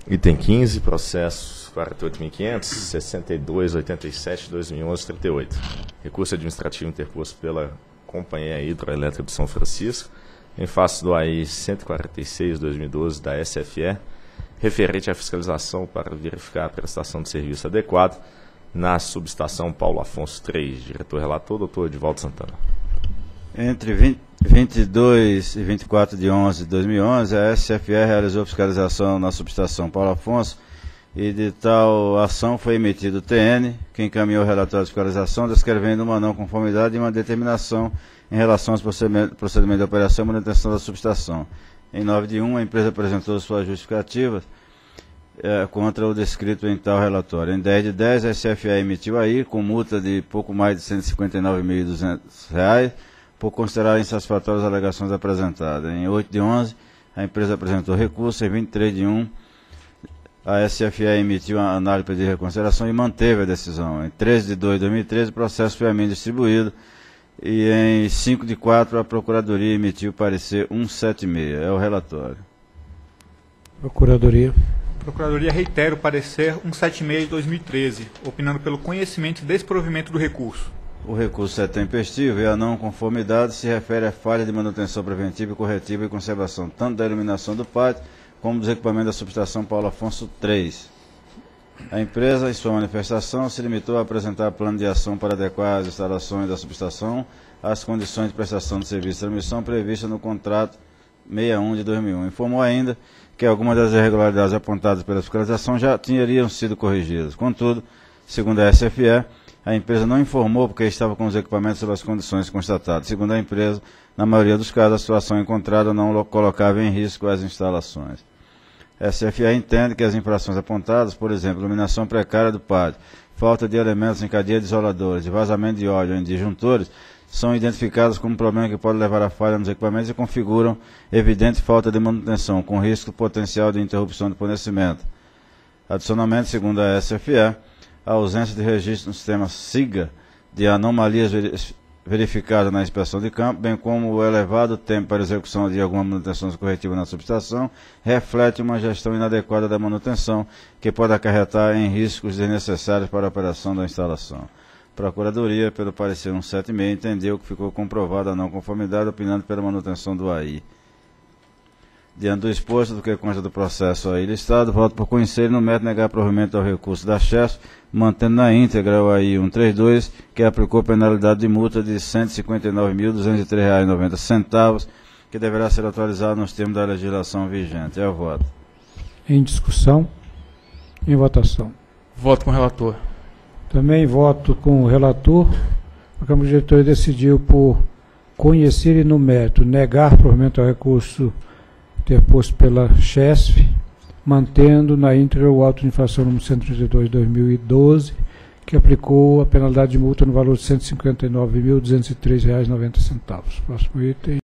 Item 15, processo 48.500, 6287, 2011, 38. Recurso administrativo interposto pela Companhia Hidroelétrica de São Francisco, em face do AI 146/2012 da SFE, referente à fiscalização para verificar a prestação de serviço adequado na subestação Paulo Afonso 3. Diretor-relator, doutor Edivaldo Santana. Entre 22 e 24 de 11 de 2011, a SFE realizou fiscalização na subestação Paulo Afonso e de tal ação foi emitido o TN, que encaminhou o relatório de fiscalização, descrevendo uma não conformidade e uma determinação em relação aos procedimentos de operação e manutenção da subestação. Em 9 de 1, a empresa apresentou suas justificativas contra o descrito em tal relatório. Em 10 de 10, a SFE emitiu aí, com multa de pouco mais de R$ 159.200, por considerar insatisfatórias as alegações apresentadas. Em 8 de 11, a empresa apresentou recurso. Em 23 de 1, a SFE emitiu uma análise de reconsideração e manteve a decisão. Em 13 de 2 de 2013, o processo foi a mim distribuído. E em 5 de 4, a Procuradoria emitiu parecer 176. É o relatório. Procuradoria. Procuradoria reitera o parecer 176 de 2013, opinando pelo conhecimento e desprovimento do recurso. O recurso é tempestivo e a não conformidade se refere à falha de manutenção preventiva, corretiva e conservação tanto da iluminação do pátio como dos equipamentos da subestação Paulo Afonso 3. A empresa, em sua manifestação, se limitou a apresentar plano de ação para adequar as instalações da subestação às condições de prestação de serviço de transmissão previstas no contrato 61 de 2001. Informou ainda que algumas das irregularidades apontadas pela fiscalização já teriam sido corrigidas. Contudo, segundo a SFE, a empresa não informou porque estava com os equipamentos sob as condições constatadas. Segundo a empresa, na maioria dos casos, a situação encontrada não colocava em risco as instalações. A SFE entende que as infrações apontadas, por exemplo, iluminação precária do pátio, falta de elementos em cadeia de isoladores e vazamento de óleo em disjuntores, são identificadas como problema que pode levar a falha nos equipamentos e configuram evidente falta de manutenção, com risco potencial de interrupção de fornecimento. Adicionalmente, segundo a SFE, a ausência de registro no sistema SIGA de anomalias verificadas na inspeção de campo, bem como o elevado tempo para execução de alguma manutenção corretiva na subestação, reflete uma gestão inadequada da manutenção, que pode acarretar em riscos desnecessários para a operação da instalação. A Procuradoria, pelo parecer 176, entendeu que ficou comprovada a não conformidade, opinando pela manutenção do AI. Diante do exposto do que consta do processo aí listado, voto por conhecer e no mérito negar provimento ao recurso da CHESP, mantendo na íntegra o AI 132, que aplicou penalidade de multa de R$ 159.203,90, que deverá ser atualizado nos termos da legislação vigente. É o voto. Em discussão. Em votação. Voto com o relator. Também voto com o relator. A Câmara de Diretores decidiu por conhecer e no mérito negar provimento ao recurso interposto pela CHESP, mantendo na íntegra o auto de infração número 132 de 2012, que aplicou a penalidade de multa no valor de R$ 159.203,90. Próximo item.